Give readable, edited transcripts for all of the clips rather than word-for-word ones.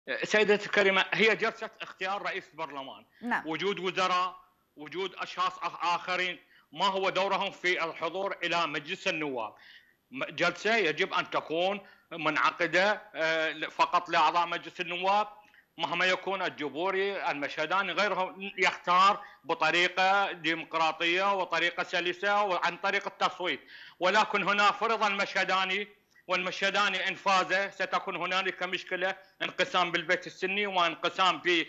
سيدتي الكريمة، هي جلسة اختيار رئيس البرلمان، نعم. وجود وزراء، وجود أشخاص آخرين، ما هو دورهم في الحضور إلى مجلس النواب. جلسة يجب أن تكون منعقدة فقط لأعضاء مجلس النواب، مهما يكون الجمهوري المشهداني غيره يختار بطريقة ديمقراطية وطريقة سلسة وعن طريق التصويت. ولكن هنا فرض المشهداني، والمشهداني إن فاز ستكون هنالك مشكلة، انقسام بالبيت السني وانقسام في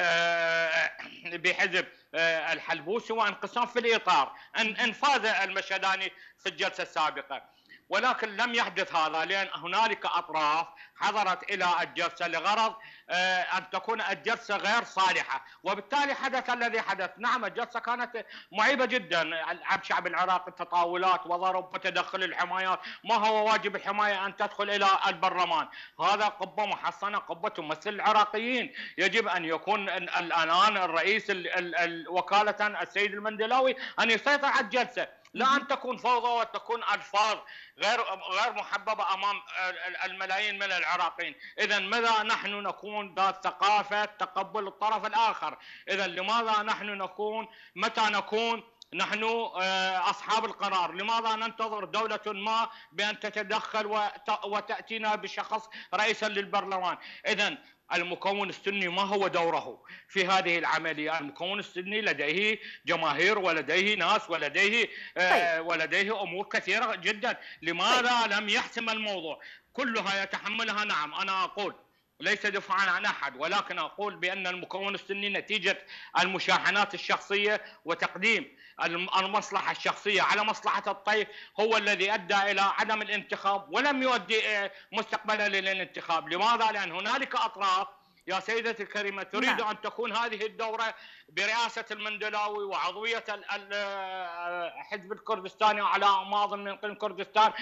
بحزب الحلبوسي وانقسام في الإطار إن فاز المشهداني في الجلسة السابقة. ولكن لم يحدث هذا، لأن هنالك أطراف حضرت إلى الجلسة لغرض أن تكون الجلسة غير صالحة، وبالتالي حدث الذي حدث. نعم، الجلسة كانت معيبة جدا على الشعب العراقي، تطاولات وضرب وتدخل الحمايات. ما هو واجب الحماية أن تدخل إلى البرلمان؟ هذا قبة محصنة، قبة تمثل العراقيين. يجب أن يكون الآن الرئيس وكالة السيد المندلاوي أن يسيطر على الجلسة، لا أن تكون فوضى وتكون ألفاظ غير محببة أمام الملايين من العراقيين. إذا ماذا نحن نكون ذات ثقافة تقبل الطرف الآخر؟ إذا لماذا نحن نكون، متى نكون نحن أصحاب القرار؟ لماذا ننتظر دولة ما بأن تتدخل وتأتينا بشخص رئيسا للبرلمان؟ إذا المكون السني ما هو دوره في هذه العملية؟ المكون السني لديه جماهير ولديه ناس طيب. ولديه أمور كثيرة جدا. طيب. لماذا لم يحسم الموضوع؟ كلها يتحملها. نعم، أنا أقول ليس دفاعا عن أحد، ولكن أقول بأن المكون السني نتيجة المشاحنات الشخصية وتقديم المصلحة الشخصية على مصلحة الطيف هو الذي أدى إلى عدم الانتخاب ولم يؤدي مستقبلا للانتخاب. لماذا؟ لأن هنالك أطراف يا سيدتي الكريمة تريد نعم. أن تكون هذه الدورة برئاسة المندلاوي وعضوية حزب الكردستاني على أعماض من إقليم كردستان